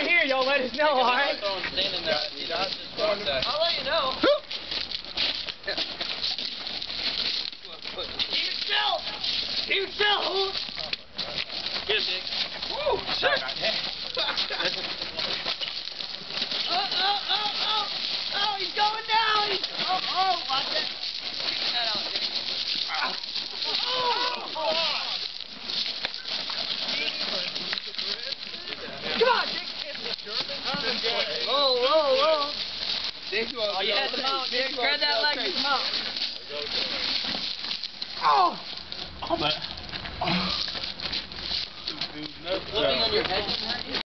over here, y'all let us know, alright? I'll let you know. Keep it still! Keep it still! Get him, Dick. Woo! Shit! Oh, he's going down! Watch it. Keep that out, Dick. Come on, Dick! Whoa. Oh, you had the mount, Dick. Grab that leg with the mount. Oh, but... Flipping on your head.